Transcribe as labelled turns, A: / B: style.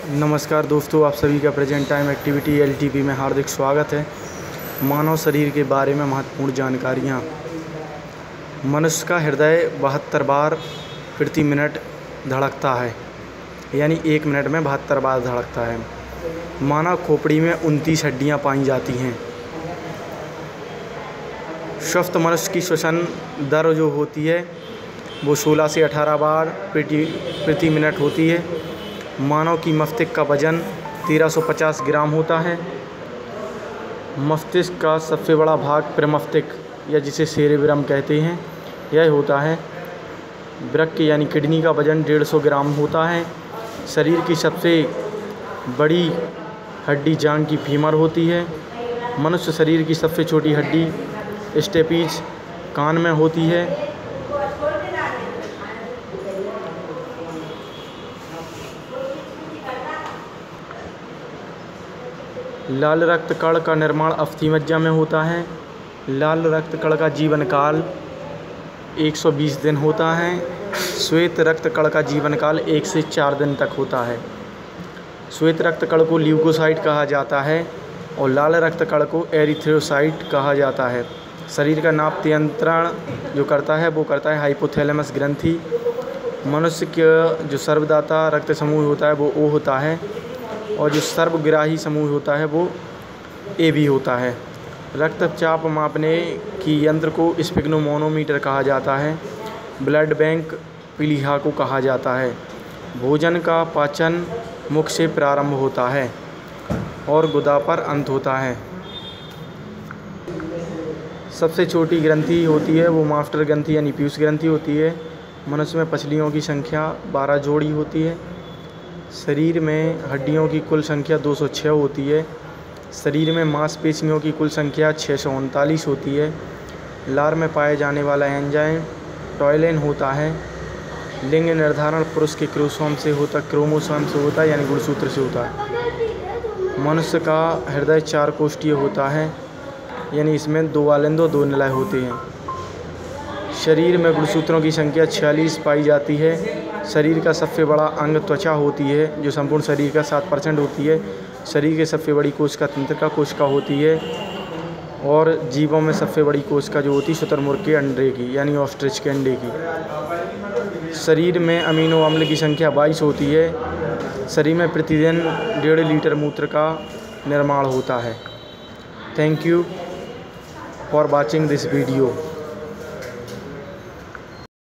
A: नमस्कार दोस्तों, आप सभी का प्रेजेंट टाइम एक्टिविटी एलटीपी में हार्दिक स्वागत है। मानव शरीर के बारे में महत्वपूर्ण जानकारियाँ। मनुष्य का हृदय 72 बार प्रति मिनट धड़कता है, यानी 1 मिनट में 72 बार धड़कता है। मानव खोपड़ी में 29 हड्डियाँ पाई जाती हैं। स्वस्थ मनुष्य की श्वसन दर जो होती है वो 16 से 18 बार प्रति मिनट होती है। मानव की मस्तिष्क का वजन 1350 ग्राम होता है। मस्तिष्क का सबसे बड़ा भाग प्रमस्तिष्क या जिसे सेरेब्रम कहते हैं यह होता है। वृक्क यानी किडनी का वजन 150 ग्राम होता है। शरीर की सबसे बड़ी हड्डी जांघ की फीमर होती है। मनुष्य शरीर की सबसे छोटी हड्डी स्टेपीज कान में होती है। लाल रक्त कण का निर्माण अस्थिमज्जा में होता है। लाल रक्त कण का जीवन काल 120 दिन होता है। श्वेत रक्त कण का जीवन काल 1 से 4 दिन तक होता है। श्वेत रक्त कण को ल्यूकोसाइट कहा जाता है और लाल रक्त कण को एरिथ्रोसाइट कहा जाता है। शरीर का नाप नियंत्रण जो करता है वो करता है हाइपोथैलेमस ग्रंथि। मनुष्य का जो सर्वदाता रक्त समूह होता है वो ओ होता है और जो सर्वग्राही समूह होता है वो ए बी होता है। रक्तचाप मापने की यंत्र को स्फिग्नोमैनोमीटर कहा जाता है। ब्लड बैंक प्लीहा को कहा जाता है। भोजन का पाचन मुख से प्रारंभ होता है और गुदा पर अंत होता है। सबसे छोटी ग्रंथि होती है वो मास्टर ग्रंथि यानी पीयूष ग्रंथि होती है। मनुष्य में पसलियों की संख्या 12 जोड़ी होती है। शरीर में हड्डियों की कुल संख्या 206 होती है। शरीर में मांसपेशियों की कुल संख्या 639 होती है। लार में पाए जाने वाला एंजाइम टॉयलिन होता है। लिंग निर्धारण पुरुष के क्रोमोसोम से होता है यानी गुणसूत्र से होता है। मनुष्य का हृदय 4 कोष्ठीय होता है, यानी इसमें 2 वालिंद और 2 निलय होते हैं। शरीर में गुणसूत्रों की संख्या 46 पाई जाती है। शरीर का सबसे बड़ा अंग त्वचा होती है जो संपूर्ण शरीर का 7% होती है। शरीर के सबसे बड़ी कोशिका तंत्रिका कोशिका होती है और जीवों में सबसे बड़ी कोशिका जो होती है शुतुरमुर्ग के अंडे की यानी ऑस्ट्रिच के अंडे की। शरीर में अमीनो अम्ल की संख्या 22 होती है। शरीर में प्रतिदिन 1.5 लीटर मूत्र का निर्माण होता है। Thank you for watching this video.